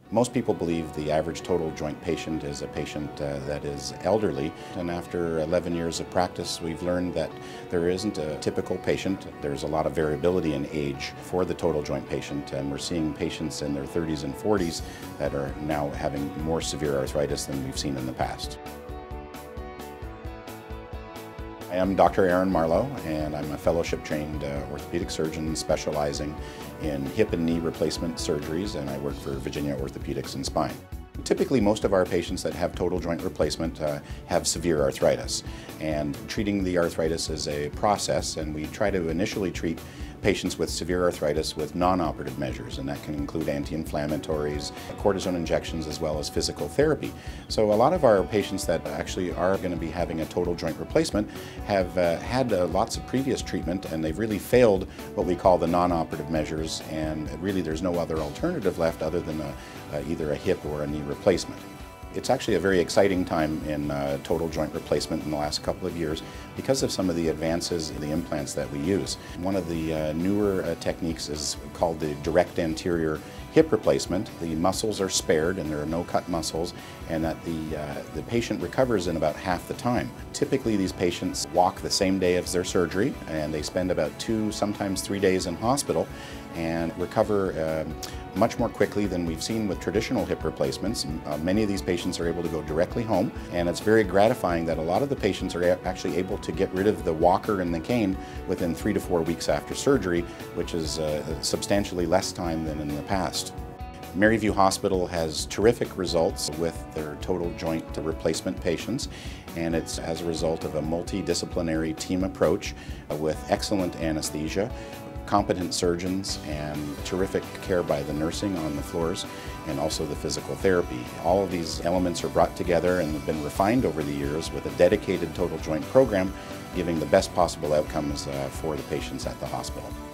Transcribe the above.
Most people believe the average total joint patient is a patient that is elderly, and after 11 years of practice we've learned that there isn't a typical patient. There's a lot of variability in age for the total joint patient, and we're seeing patients in their 30s and 40s that are now having more severe arthritis than we've seen in the past. I am Dr. Aaron Marlow, and I'm a fellowship-trained orthopedic surgeon specializing in hip and knee replacement surgeries, and I work for Virginia Orthopedics and Spine. Typically, most of our patients that have total joint replacement have severe arthritis, and treating the arthritis is a process, and we try to initially treat patients with severe arthritis with non-operative measures, and that can include anti-inflammatories, cortisone injections, as well as physical therapy. So a lot of our patients that actually are going to be having a total joint replacement have had lots of previous treatment, and they've really failed what we call the non-operative measures, and really there's no other alternative left other than either a hip or a knee replacement. It's actually a very exciting time in total joint replacement in the last couple of years because of some of the advances in the implants that we use. One of the newer techniques is called the direct anterior hip replacement. The muscles are spared and there are no cut muscles, and that the patient recovers in about half the time. Typically these patients walk the same day as their surgery, and they spend about 2, sometimes 3 days in hospital and recover much more quickly than we've seen with traditional hip replacements. Many of these patients are able to go directly home, and it's very gratifying that a lot of the patients are actually able to get rid of the walker and the cane within 3 to 4 weeks after surgery, which is substantially less time than in the past. Maryview Hospital has terrific results with their total joint replacement patients, and it's as a result of a multidisciplinary team approach with excellent anesthesia, competent surgeons, and terrific care by the nursing on the floors, and also the physical therapy. All of these elements are brought together and have been refined over the years with a dedicated total joint program, giving the best possible outcomes for the patients at the hospital.